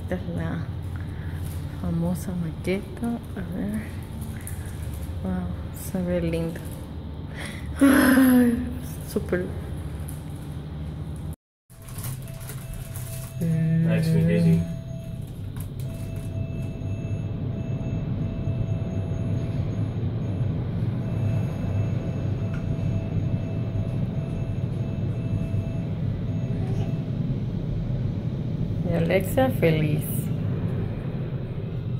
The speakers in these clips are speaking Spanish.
Esta es la famosa maqueta. A ver. Wow, se ve lindo. Ay, súper. Makes me dizzy. Y Alexa feliz.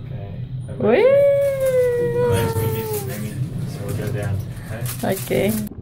Okay. Uy. Makes me dizzy. Maybe so we'll go down. Okay. Ok.